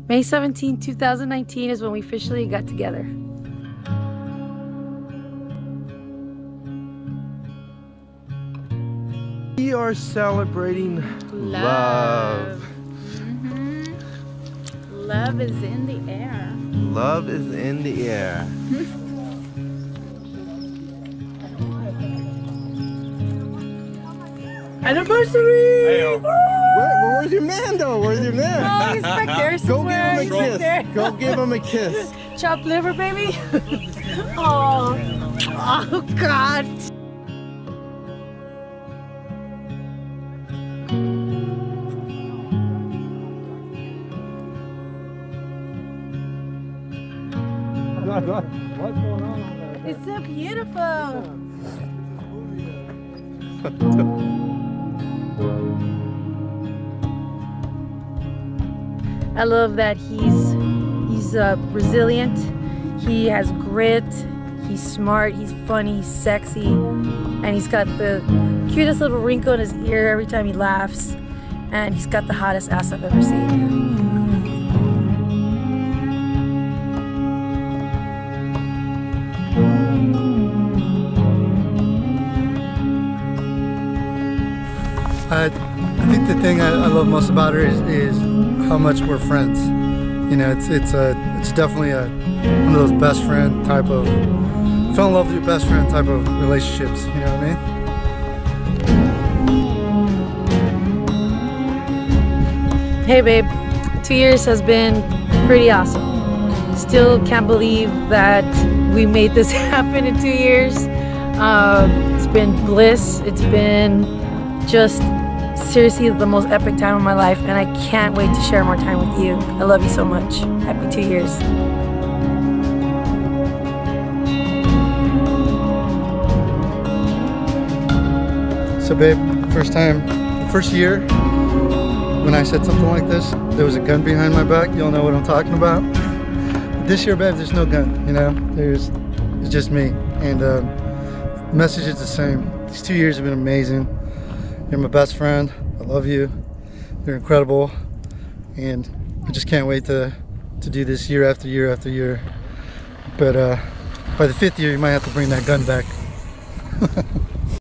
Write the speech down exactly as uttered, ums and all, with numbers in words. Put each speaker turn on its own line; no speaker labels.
May seventeenth, two thousand nineteen is when we officially got together.
We are celebrating love.
Love. Mm-hmm. Love is in the air.
Love is in the air.
Anniversary!
Where, where's your man though? Where's your man?
Oh, he's back there
Go
somewhere.
give him a kiss.
There.
Go give him a kiss.
Chopped liver, baby. Oh, oh God.
What's going on?
It's so beautiful. I love that he's he's uh, resilient. He has grit. He's smart. He's funny. He's sexy, and he's got the cutest little wrinkle in his ear every time he laughs. And he's got the hottest ass I've ever seen.
I, I think the thing I, I love most about her is, is how much we're friends. You know, it's it's a it's definitely a one of those best friend type of fell in love with your best friend type of relationships. You know what I mean?
Hey babe, two years has been pretty awesome. Still can't believe that we made this happen in two years. Uh, it's been bliss. It's been just seriously the most epic time of my life, and I can't wait to share more time with you. I love you so much. Happy two years.
So babe, first time, the first year when I said something like this, there was a gun behind my back. You'll know what I'm talking about. This year, babe, there's no gun, you know? There's, it's just me. And uh, the message is the same. These two years have been amazing. You're my best friend. I love you. You're incredible. And I just can't wait to, to do this year after year after year. But uh, by the fifth year, you might have to bring that gun back.